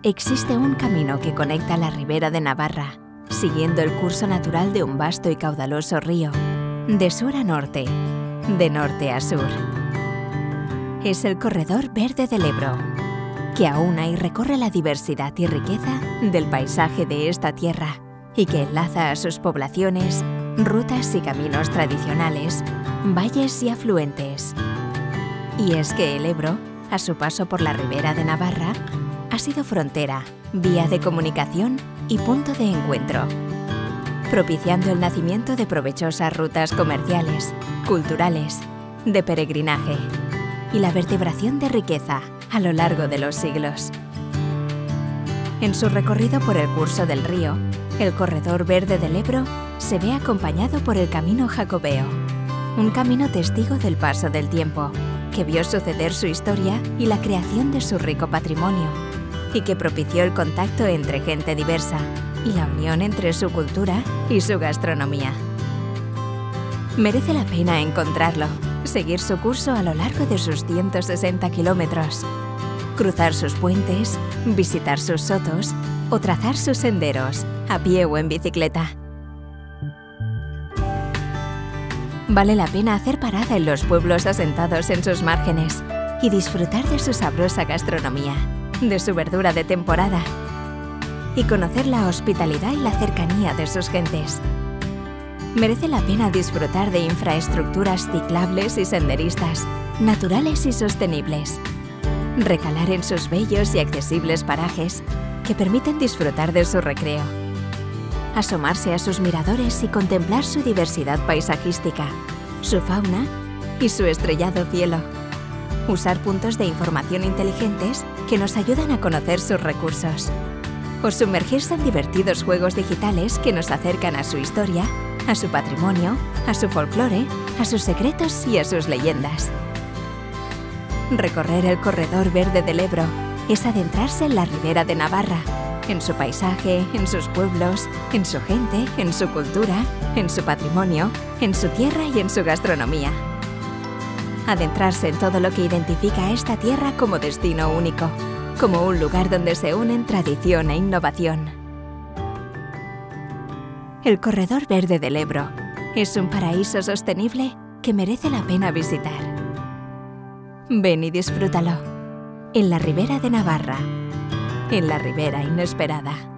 Existe un camino que conecta la Ribera de Navarra, siguiendo el curso natural de un vasto y caudaloso río, de sur a norte, de norte a sur. Es el Corredor Verde del Ebro, que aúna y recorre la diversidad y riqueza del paisaje de esta tierra y que enlaza a sus poblaciones, rutas y caminos tradicionales, valles y afluentes. Y es que el Ebro, a su paso por la Ribera de Navarra, ha sido frontera, vía de comunicación y punto de encuentro, propiciando el nacimiento de provechosas rutas comerciales, culturales, de peregrinaje y la vertebración de riqueza a lo largo de los siglos. En su recorrido por el curso del río, el Corredor Verde del Ebro se ve acompañado por el Camino Jacobeo, un camino testigo del paso del tiempo, que vio suceder su historia y la creación de su rico patrimonio, y que propició el contacto entre gente diversa y la unión entre su cultura y su gastronomía. Merece la pena encontrarlo, seguir su curso a lo largo de sus 160 kilómetros, cruzar sus puentes, visitar sus sotos o trazar sus senderos, a pie o en bicicleta. Vale la pena hacer parada en los pueblos asentados en sus márgenes y disfrutar de su sabrosa gastronomía, de su verdura de temporada y conocer la hospitalidad y la cercanía de sus gentes. Merece la pena disfrutar de infraestructuras ciclables y senderistas, naturales y sostenibles. Recalar en sus bellos y accesibles parajes que permiten disfrutar de su recreo. Asomarse a sus miradores y contemplar su diversidad paisajística, su fauna y su estrellado cielo. Usar puntos de información inteligentes que nos ayudan a conocer sus recursos. O sumergirse en divertidos juegos digitales que nos acercan a su historia, a su patrimonio, a su folclore, a sus secretos y a sus leyendas. Recorrer el Corredor Verde del Ebro es adentrarse en la Ribera de Navarra, en su paisaje, en sus pueblos, en su gente, en su cultura, en su patrimonio, en su tierra y en su gastronomía. Adentrarse en todo lo que identifica a esta tierra como destino único, como un lugar donde se unen tradición e innovación. El Corredor Verde del Ebro es un paraíso sostenible que merece la pena visitar. Ven y disfrútalo, en la Ribera de Navarra, en la Ribera Inesperada.